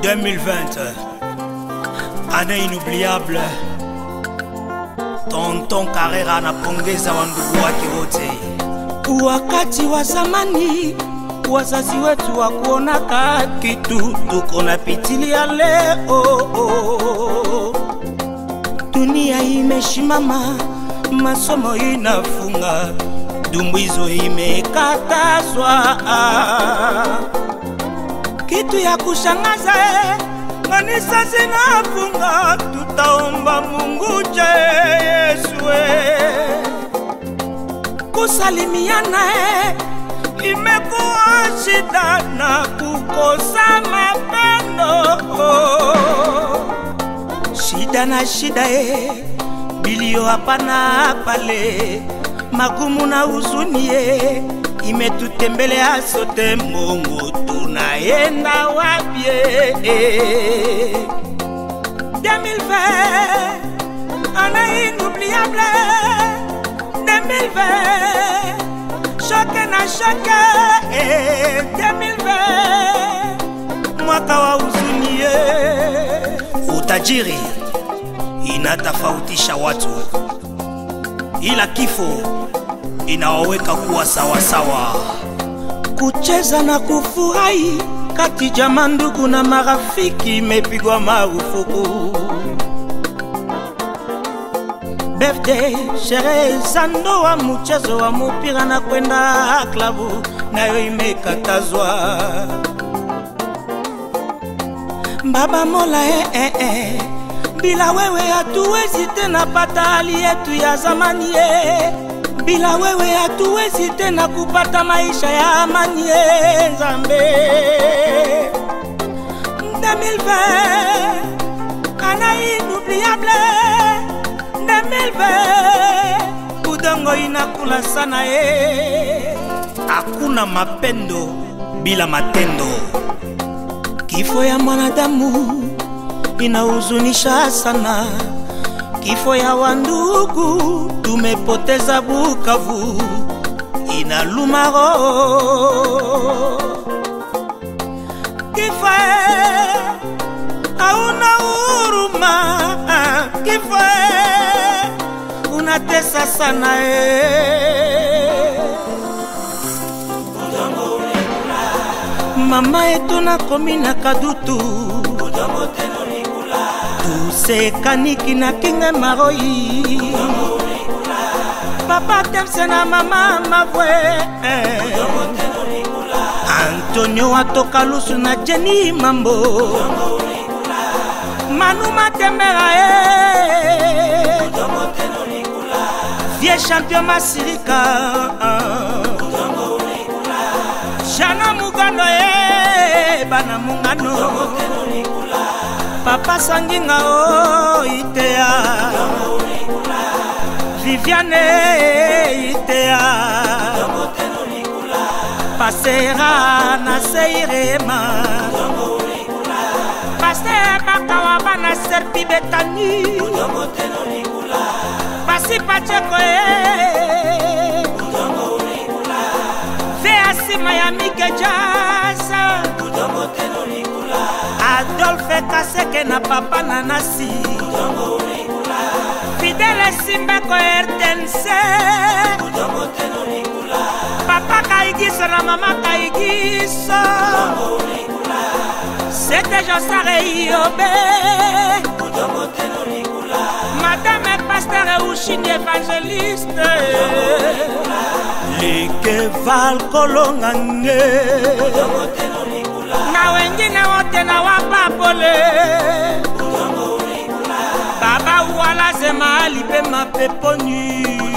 2020, année inoubliable. Tonton Carrera na pongeza wa ndugu wake wote. Wakati wa zamani wazazi wetu wakuonaka kitu tuko na pitilia leo. Dunia imeshimama, masomo inafunga, dumbuizo imekatazwa. Kitu ya kushangaza kanisa zinafunga, tutaomba Mungu Yesu. Kusalimiana imekuwa shida na kukosa mapendo. Shida na shida bilio hapana pale, magumu na huzuni imetutembelea sote. Mungu tunaenda wapi? 2020, année inoubliable. 2020, choque na choque. 2020, mwaka wa huzuni. Utajiri inatofautisha watu, ila kifo inawaweka kuwa sawa sawa. Kucheza na kufurahi kati jamaa, ndugu na marafiki imepigwa marufuku. Birthday, sherehe za ndoa, mchezo wa mpira na kwenda klabu nayo imekatazwa. Baba Mola bila wewe hatuwezi tena pata hali yetu ya zamani. Bila wewe hatuwezi tena kupata maisha ya amani. Nzambe 2020, année inoubliable. 2020, udongo inakula sana. Hakuna mapendo bila matendo. Kifo ya mwanadamu inahuzunisha sana. Kifo ya wandugu tumepoteza Bukavu, inaluma roho. Kifo hauna huruma. Kifo unatesa sana. Mama yetu na komina Kadutu, tusekaniki na kinge maroi. Papa Temse na mama Mavwe, Antonio atoka Lusu na Jenny Mambo, Manu Matembera Vie champion Masirika, Jana Mugano Bana Mungano, Papa Sanginga Itea, Viviane Itea, Pasera na Seirema, Pasera Bakawa na Serpi Betani, Pasi Pacheko Veasi Miami Kejaza, Adolphe Kaseke na Papa Nanasi, Fidele Simbeko RTNC, Papa Kaigiso na Mama Kaigiso, c'était Josare Iobe, Madame Pasteur Ushini évangéliste, Likeval Kolongange, na wengine wote na wapapole. Baba wala zema alipe mapeponi.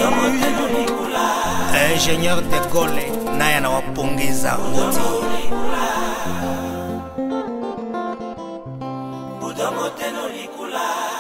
Ingénieur de Gaulle naye na wapongeza wote. Budomo teno likula.